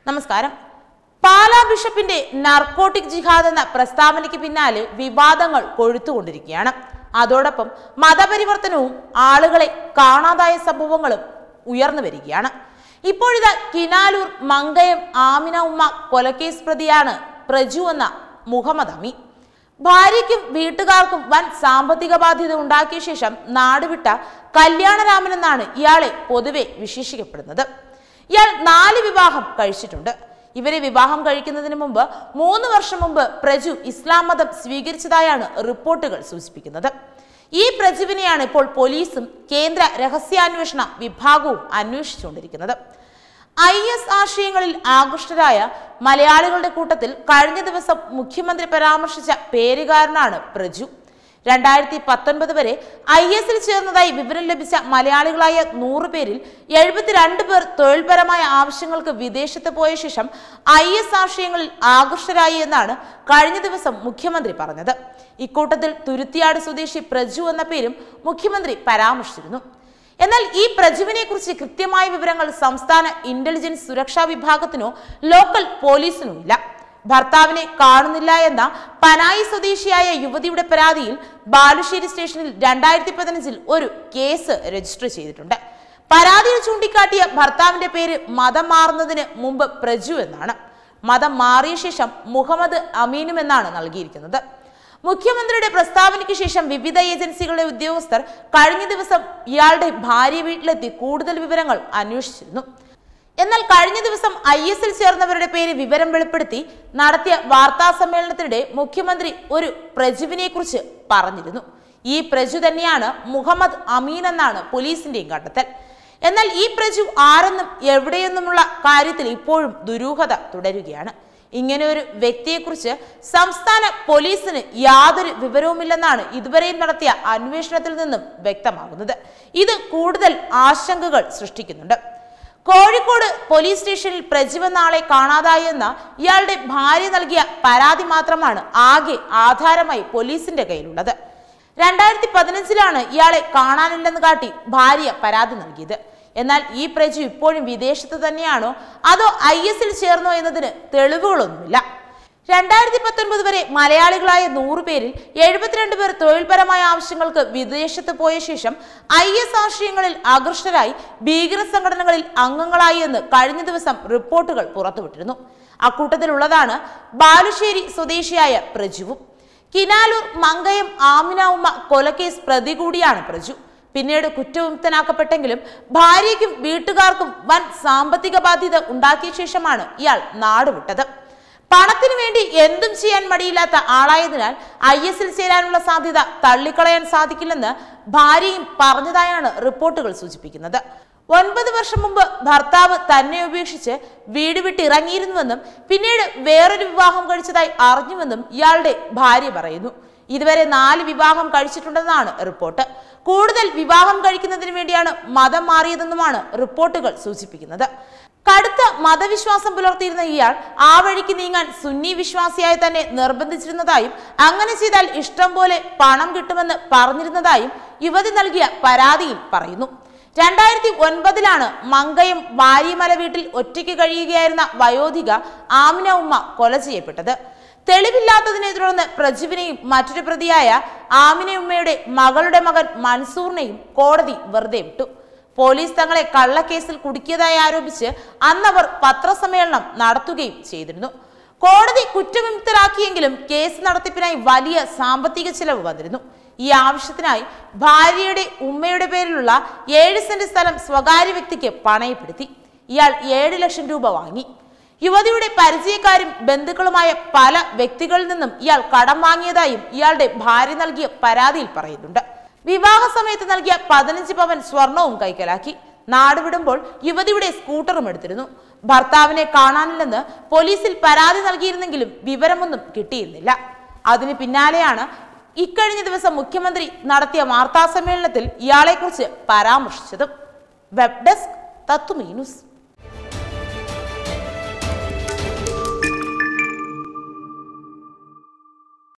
നമസ്കാരം. പാലാ ബിഷപ്പിന്റെ നാർക്കോട്ടിക് ജിഹാദ് എന്ന പ്രസ്താവനയ്ക്ക് പിന്നാലെ വിവാദങ്ങൾ കൊഴുത്തുകൊണ്ടിരിക്കുകയാണ്. അതോടൊപ്പം മതപരിവർത്തനവും ആളുകളെ കാണാതായ സംഭവങ്ങളും ഉയർന്നു വരികയാണ്. ഇപ്പോഴിതാ കിനാലൂർ മങ്കയം ആമിന ഉമ്മ കൊലക്കേസ് പ്രതിയാണ് പ്രജു എന്ന മുഹമ്മദ് അമി. ഭാര്യയ്ക്കും വീട്ടുകാർക്കും വൻ സാമ്പത്തിക ബാധ്യത ഉണ്ടാക്കിയ ശേഷം നാടുവിട്ട കല്യാണരാമൻ എന്നാണ് ഇയാളെ പൊതുവെ വിശേഷിക്കപ്പെടുന്നത്. ഇയാൾ 4 വിവാഹം കഴിച്ചിട്ടുണ്ട്. ഇവരെ വിവാഹം കഴിക്കുന്നതിന് മുമ്പ് 3 വർഷം മുമ്പ് പ്രജു ഇസ്ലാം മതം സ്വീകരിച്ചതായാണ് റിപ്പോർട്ടുകൾ സൂചിപ്പിക്കുന്നത്. ഈ പ്രജുവിനെയാണ് ഇപ്പോൾ പോലീസും കേന്ദ്ര രഹസ്യാന്വേഷണ വിഭാഗവും അന്വേഷിച്ചുകൊണ്ടിരിക്കുന്നത്. IS ആശയങ്ങളിൽ ആകൃഷ്ടരായ മലയാളികളുടെ കൂട്ടത്തിൽ കഴിഞ്ഞ ദിവസം മുഖ്യമന്ത്രി പരാമർശിച്ച പേരുകാരനാണ് പ്രജു. 2019 വരെ ISൽ ചേർന്നതായി വിവരം ലഭിച്ച മലയാളികളായ 100 പേരിൽ 72 പേർ തൊഴിൽപരമായ ആവശ്യങ്ങൾക്ക് വിദേശത്ത് പോയ ശേഷം IS ആശയങ്ങളിൽ ആകൃഷ്ടരായി എന്നാണ് കഴിഞ്ഞ ദിവസം മുഖ്യമന്ത്രി പറഞ്ഞത്. ഇക്കൂട്ടത്തിൽ തുരുത്തിയാട് സ്വദേശി പ്രജു എന്ന പേരും മുഖ്യമന്ത്രി പരാമർശിച്ചിരുന്നു. എന്നാൽ ഈ പ്രജുവിനെ കുറിച്ച് കൃത്യമായ വിവരങ്ങൾ സംസ്ഥാന ഇന്റലിജൻസ് സുരക്ഷാ വിഭാഗത്തിനോ ലോക്കൽ പോലീസിനോ ഇല്ല. ഭർത്താവിനെ കാണുന്നില്ല എന്ന പനായി സ്വദേശിയായ യുവതിയുടെ പരാതിയിൽ ബാലുശ്ശേരി സ്റ്റേഷനിൽ 2015 ഒരു കേസ് രജിസ്റ്റർ ചെയ്തിട്ടുണ്ട്. പരാതിയിൽ ചൂണ്ടിക്കാട്ടിയ ഭർത്താവിന്റെ പേര് മതം മാറുന്നതിന് മുമ്പ് പ്രജു എന്നാണ്. മതം മാറിയ ശേഷം മുഹമ്മദ് അമീനും എന്നാണ് നൽകിയിരിക്കുന്നത്. മുഖ്യമന്ത്രിയുടെ പ്രസ്താവനയ്ക്ക് ശേഷം വിവിധ ഏജൻസികളുടെ ഉദ്യോഗസ്ഥർ കഴിഞ്ഞ ദിവസം ഇയാളുടെ ഭാര്യ വീട്ടിലെത്തി കൂടുതൽ വിവരങ്ങൾ അന്വേഷിച്ചിരുന്നു. എന്നാൽ കഴിഞ്ഞ ദിവസം ISൽ ചേർന്നവരുടെ പേര് വിവരം വെളിപ്പെടുത്തി നടത്തിയ വാർത്താ സമ്മേളനത്തിനിടെ മുഖ്യമന്ത്രി ഒരു പ്രജുവിനെ കുറിച്ച് പറഞ്ഞിരുന്നു. ഈ പ്രജു തന്നെയാണ് മുഹമ്മദ് അമീൻ എന്നാണ് പോലീസിന്റെയും കണ്ടെത്തൽ. എന്നാൽ ഈ പ്രജു ആരെന്നും എവിടെയെന്നുമുള്ള കാര്യത്തിൽ ഇപ്പോഴും ദുരൂഹത തുടരുകയാണ്. ഇങ്ങനെ ഒരു വ്യക്തിയെക്കുറിച്ച് സംസ്ഥാന പോലീസിന് യാതൊരു വിവരവുമില്ലെന്നാണ് ഇതുവരെയും നടത്തിയ അന്വേഷണത്തിൽ നിന്നും വ്യക്തമാകുന്നത്. ഇത് കൂടുതൽ ആശങ്കകൾ സൃഷ്ടിക്കുന്നുണ്ട്. കോഴിക്കോട് പോലീസ് സ്റ്റേഷനിൽ പ്രജു എന്ന ആളെ കാണാതായി എന്ന ഇയാളുടെ ഭാര്യ നൽകിയ പരാതി മാത്രമാണ് ആകെ ആധാരമായി പോലീസിന്റെ കയ്യിലുള്ളത്. 2015ലാണ് ഇയാളെ കാണാനില്ലെന്ന് കാട്ടി ഭാര്യ പരാതി നൽകിയത്. എന്നാൽ ഈ പ്രജു ഇപ്പോഴും വിദേശത്ത് തന്നെയാണോ അതോ ISൽ ചേർന്നോ എന്നതിന് തെളിവുകളൊന്നുമില്ല. 2019 വരെ മലയാളികളായ 100 പേരിൽ 72 പേർ തൊഴിൽപരമായ ആവശ്യങ്ങൾക്ക് വിദേശത്ത് പോയ ശേഷം IS ആശയങ്ങളിൽ ആകൃഷ്ടരായി ഭീകര സംഘടനകളിൽ അംഗങ്ങളായി എന്ന് കഴിഞ്ഞ ദിവസം റിപ്പോർട്ടുകൾ പുറത്തുവിട്ടിരുന്നു. അക്കൂട്ടത്തിലുള്ളതാണ് ബാലുശ്ശേരി സ്വദേശിയായ പ്രജുവും. കിനാലൂർ മങ്കയം ആമിന ഉമ്മ കൊലക്കേസ് പ്രതി കൂടിയാണ് പ്രജു. പിന്നീട് കുറ്റവിമുക്തനാക്കപ്പെട്ടെങ്കിലും ഭാര്യയ്ക്കും വീട്ടുകാർക്കും വൻ സാമ്പത്തിക ബാധ്യത ഉണ്ടാക്കിയ ശേഷമാണ് ഇയാൾ നാടുവിട്ടത്. പണത്തിനു വേണ്ടി എന്തും ചെയ്യാൻ മടിയില്ലാത്ത ആളായതിനാൽ ISൽ ചേരാനുള്ള സാധ്യത തള്ളിക്കളയാൻ സാധിക്കില്ലെന്ന് ഭാര്യയും പറഞ്ഞതായാണ് റിപ്പോർട്ടുകൾ സൂചിപ്പിക്കുന്നത്. 9 വർഷം മുമ്പ് ഭർത്താവ് തന്നെ ഉപേക്ഷിച്ച് വീട് വിട്ടിറങ്ങിയിരുന്നുവെന്നും പിന്നീട് വേറൊരു വിവാഹം കഴിച്ചതായി അറിഞ്ഞുവെന്നും ഇയാളുടെ ഭാര്യ പറയുന്നു. ഇതുവരെ 4 വിവാഹം കഴിച്ചിട്ടുണ്ടെന്നാണ് റിപ്പോർട്ട്. കൂടുതൽ വിവാഹം കഴിക്കുന്നതിന് വേണ്ടിയാണ് മതം മാറിയതെന്നുമാണ് റിപ്പോർട്ടുകൾ സൂചിപ്പിക്കുന്നത്. കടുത്ത മതവിശ്വാസം പുലർത്തിയിരുന്ന ഇയാൾ ആ വഴിക്ക് നീങ്ങാൻ സുന്നി വിശ്വാസിയായി തന്നെ നിർബന്ധിച്ചിരുന്നതായും അങ്ങനെ ചെയ്താൽ ഇഷ്ടം പോലെ പണം കിട്ടുമെന്ന് പറഞ്ഞിരുന്നതായും യുവതി നൽകിയ പരാതിയിൽ പറയുന്നു. 2009ലാണ് മങ്കയം വാരിമല വീട്ടിൽ ഒറ്റയ്ക്ക് കഴിയുകയായിരുന്ന വയോധിക ആമിന ഉമ്മ കൊല ചെയ്യപ്പെട്ടത്. തെളിവില്ലാത്തതിനെ തുടർന്ന് പ്രജുവിനെയും മറ്റൊരു പ്രതിയായ ആമിന ഉമ്മയുടെ മകളുടെ മകൻ മൻസൂറിനെയും കോടതി വെറുതെ വിട്ടു. പോലീസ് തങ്ങളെ കള്ളക്കേസിൽ കുടുക്കിയതായി ആരോപിച്ച് അന്നവർ പത്രസമ്മേളനം നടത്തുകയും ചെയ്തിരുന്നു. കോടതി കുറ്റവിമുക്തരാക്കിയെങ്കിലും കേസ് നടത്തിപ്പിനായി വലിയ സാമ്പത്തിക ചെലവ് വന്നിരുന്നു. ഈ ആവശ്യത്തിനായി ഭാര്യയുടെ ഉമ്മയുടെ പേരിലുള്ള 7 സെന്റ് സ്ഥലം സ്വകാര്യ വ്യക്തിക്ക് പണയപ്പെടുത്തി. ഇയാൾ 7 ലക്ഷം രൂപ വാങ്ങി. യുവതിയുടെ പരിചയക്കാരും ബന്ധുക്കളുമായ പല വ്യക്തികളിൽ നിന്നും ഇയാൾ കടം വാങ്ങിയതായും ഇയാളുടെ ഭാര്യ നൽകിയ പരാതിയിൽ പറയുന്നുണ്ട്. വിവാഹ സമയത്ത് നൽകിയ 15 പവൻ സ്വർണവും കൈക്കലാക്കി. നാടുവിടുമ്പോൾ യുവതിയുടെ സ്കൂട്ടറും എടുത്തിരുന്നു. ഭർത്താവിനെ കാണാനില്ലെന്ന് പോലീസിൽ പരാതി നൽകിയിരുന്നെങ്കിലും വിവരമൊന്നും കിട്ടിയിരുന്നില്ല. അതിന് പിന്നാലെയാണ് ഇക്കഴിഞ്ഞ ദിവസം മുഖ്യമന്ത്രി നടത്തിയ വാർത്താ സമ്മേളനത്തിൽ ഇയാളെക്കുറിച്ച് പരാമർശിച്ചത്. Web desk Tatwamayi news.